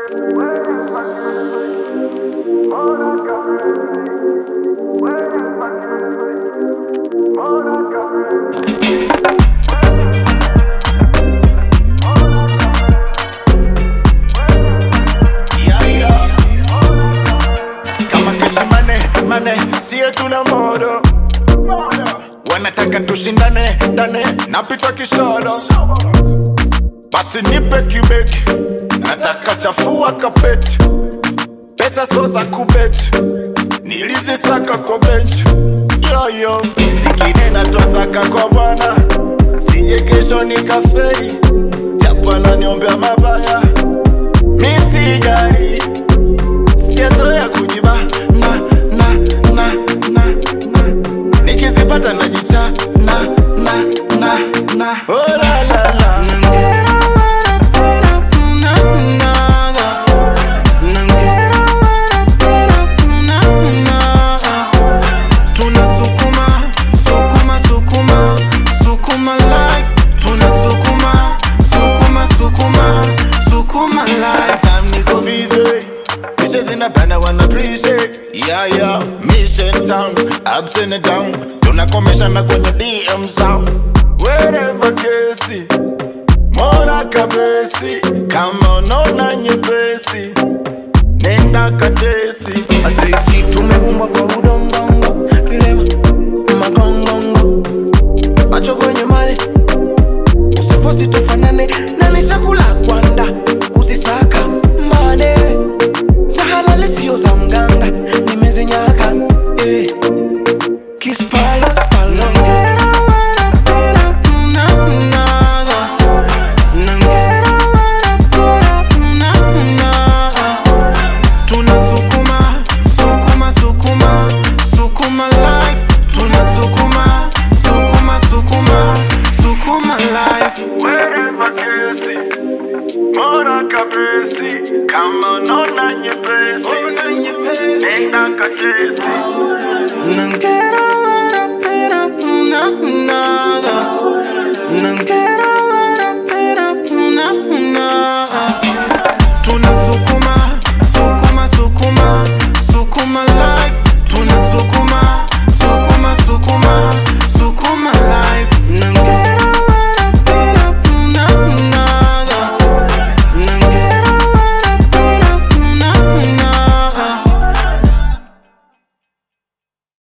Siye tuna modo wanataka tushindane ndane napita kishoro basi nipe kibeki nataka chafua kapeti pesa sosa kubeti nilizisaka kwa bench yo zikine natosaka kwa bwana sije kesho nikaferi japana niombea mabaya misi jari sikezo ya kujiba nikizipata najicha oh la la la Sukuma life Sukuma life time niko busy Bitches in a band I wanna appreciate yeah mission town ups and down tunakomeshana kwenye DM sound wherever kesi mora kabesi kama unaona nyepesi nenda katesi asisi tumeumbwa kwa udongongo kilema magongongo macho kwenye mali usifosi tufanane na nishakula kwanda kuzisaka mane sahala sio za mganga nimezinyaka Sparrow Sukuma life Sukuma life wherever kesi mora kabesi kama unaona nyepesi nenda katesi